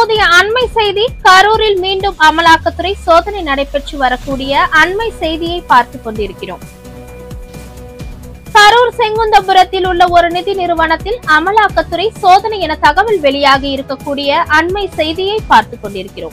தற்போதைய அண்மை செய்தி. கரூரில் மீண்டும் அமலாக்கத்துறை சோதனை நடைபெற்று வரக்கூடிய அண்மை செய்தியை பார்த்துக் கொண்டிருக்கிறோம். கரூர் செங்குந்தபுரத்தில் உள்ள ஒரு நிதி நிறுவனத்தில் அமலாக்கத்துறை சோதனை என தகவல் வெளியாகி இருக்கக்கூடிய அண்மை செய்தியை பார்த்துக் கொண்டிருக்கிறோம்.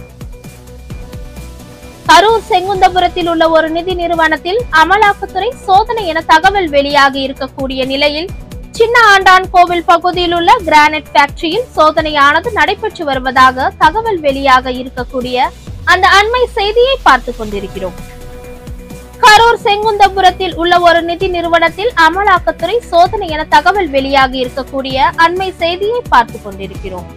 கரூர் செங்குந்தபுரத்தில் உள்ள ஒரு நிதி நிறுவனத்தில் அமலாக்கத்துறை சோதனை என தகவல் வெளியாகி இருக்கக்கூடிய நிலையில் சின்ன ஆண்டான் கோவில் பகுதியில் உள்ள கிரானைட் ஃபேக்டரியில் சோதனையானது நடைபெற்று வருவதாக தகவல் வெளியாக இருக்கக்கூடிய அந்த அண்மை செய்தியை பார்த்துக் கொண்டிருக்கிறோம். கரூர் செங்குந்தபுரத்தில் உள்ள ஒரு நிதி நிறுவனத்தில் அமலாக்கத்துறை சோதனை என தகவல் வெளியாகி இருக்கக்கூடிய அண்மை செய்தியை பார்த்துக் கொண்டிருக்கிறோம்.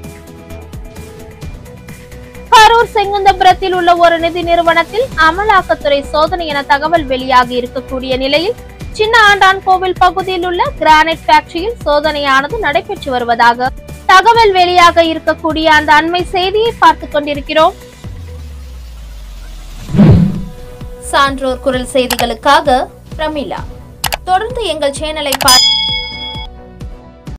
கரூர் செங்குந்தபுரத்தில் உள்ள ஒரு நிதி நிறுவனத்தில் அமலாக்கத்துறை சோதனை என தகவல் வெளியாகி இருக்கக்கூடிய நிலையில் சின்ன ஆண்டான் கோவில் பகுதியில் உள்ள கிரானைட் ஃபேக்டரியில் சோதனையானது நடைபெற்று வருவதாக தகவல் வெளியாக இருக்கக்கூடிய அந்த அண்மை செய்தியை பார்த்துக் கொண்டிருக்கிறோம். சான்றோர் குரல் செய்திகளுக்காக பிரமிளா. தொடர்ந்து எங்கள் சேனலை பார்த்து